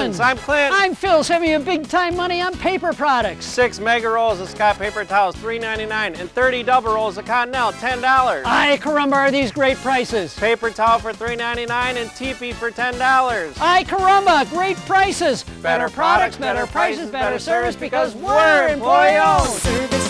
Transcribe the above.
Congratulations! I'm Clint. I'm Phil, saving you big time money on paper products. 6 mega rolls of Scott paper towels, $3.99, and 30 double rolls of Cottonelle, $10. Ay caramba, are these great prices. Paper towel for $3.99 and teepee for $10. Ay caramba, great prices. Better products, better prices, better service because we're employee owned.